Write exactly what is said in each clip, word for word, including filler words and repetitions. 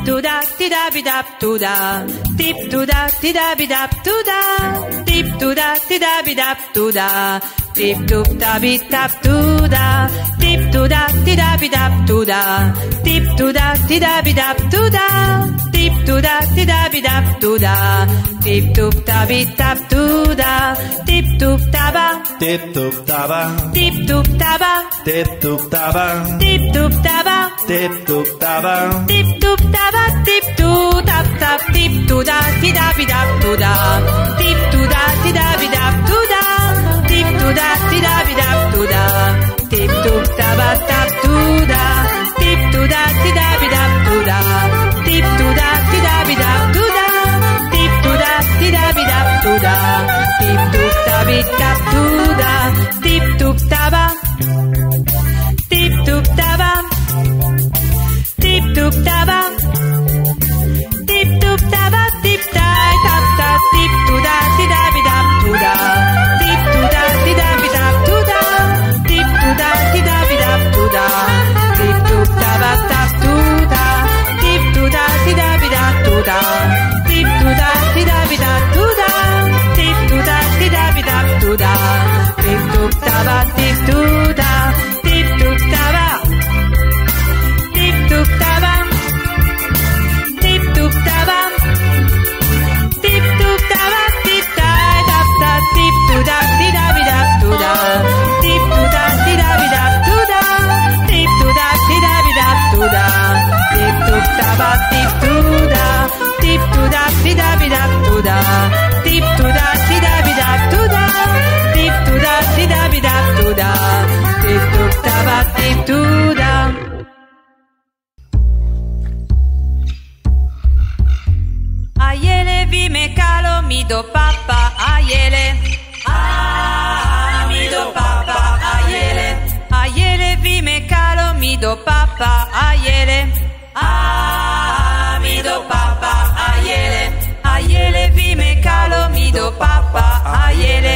to da ti da bi da to da, tip to da ti da bi da to da, tip to da ti da bi da to da, tip to da bi da to da, tip to da ti da bi da to da, tip to da ti da bi da to da, tip to da ti da bi da to da, tip to da bi da to da, tip to da ba, tip to da ba, tip to da ba, tip to da ba, tip to da ba, tip to da ba, tip to da ba, tip to tap tap, tip to da ti da bi da to da, tip to da ti da bi da to da, tip to da ti da bi da to da, tip to da ba tap to da, tip to da ti da bi da to da, tip to da ti da bi da to da, tip to da ti da bi da to da, tip to da bi da to da, tip to da ba, tip to da ba, tip to da ba, tip to da ba, tip da tap tap, tip to da ti da bi da to da, tip to da ti da bi da to da, tip to da ti da bi da to da, tip to da ba tap to da, tip to da ti da bi da to da, tip to da ti da bi da to da, tip to da ti da bi da to da, tip to da ba tip to da, tip to da ba, tip to da ba, tip to da ba, tip to da ba, tip da da da, tip to da ti da bi da to da, tip to da ti da bi da to da, tip to da ti da bi da to da, tip to da ba tip to da, tip to da ti da bi da to da, tip to da ti da bi da to da, tip to da ti da bi da to da, tip to da ba tip to da. Aiele vi me calo mi do papa aiele, ah mi do papa aiele, aiele vi me calo mi do papa aiele, ah mi do papa aiele, aiele vi me calo mi do papa aiele,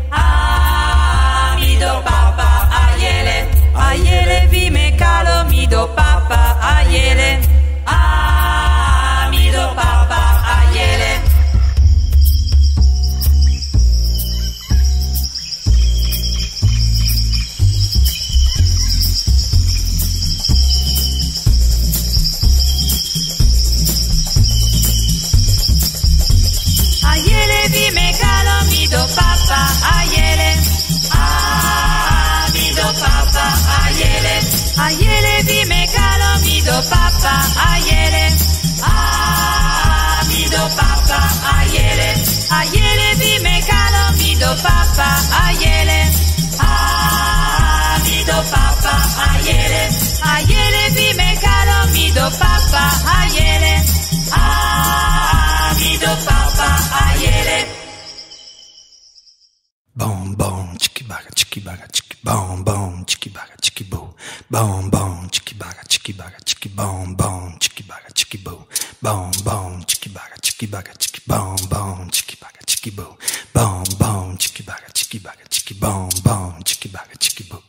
ah mi do papa aiele, aiele vi me calo mi do papa aiele, ah mi do papa aiele. Aiele vi me calo mi do papa aiele, ah mi do papa aiele, aiele vi me calo mi do papa aiele, ah mi do papa aiele, aiele vi me calo mi do papa aiele, ah mi do papa aiele, aiele vi me calo mi do papa aiele, ah mi do papa aiele. Boom boom chiki baga chiki baga chiki boom boom chiki baga chiki boo, boom boom chiki baga chiki baga chiki boom boom chiki baga chiki boo, boom boom chiki baga chiki baga chiki boom boom chiki baga chiki boo, boom boom chiki baga chiki baga chiki boom boom chiki baga chiki boo.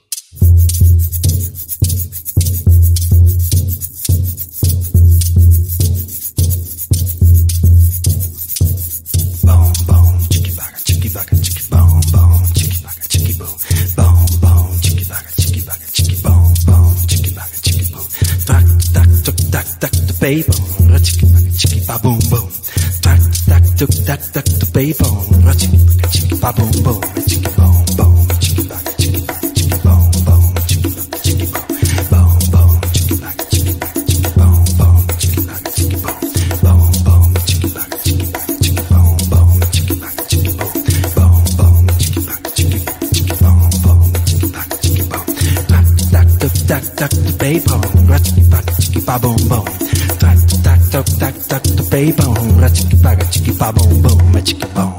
Boom boom chiki baga chiki baga chiki boom boom chiki baga chiki boo, boom boom chiki baga chiki baga chiki boom boom chiki baga chiki boo. Tack tack tuk tack tack the baby boom, chiki baga chiki ba boom boom. Tack tack tuk tack tack the baby boom, chiki baga chiki ba boom boom, chiki boom boom chiki baga chiki baga chiki boom boom chiki baga chiki boom, boom boom chiki baga chiki baga chiki boom boom chiki baga chiki boom, boom boom chiki baga chiki baga chiki boom boom chiki baga chiki boom, boom boom chiki baga chiki chiki boom boom chiki baga chiki boom. Tack tack tuk tack tack the baby boom, chiki baga chiki ba boom boom. Tack tack tuk tack tack the baby boom, chiki baga chiki ba boom boom, chiki boom.